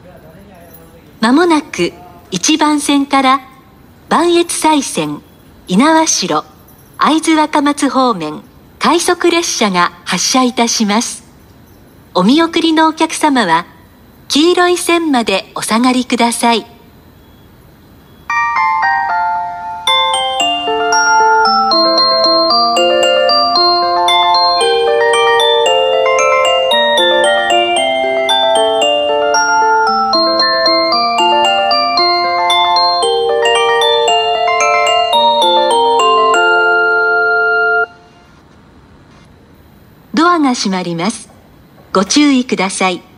まもなく1番線から磐越西線、猪苗代、会津若松方面、快速列車が発車いたします。お見送りのお客様は、黄色い線までお下がりください。ドアが閉まります。ご注意ください。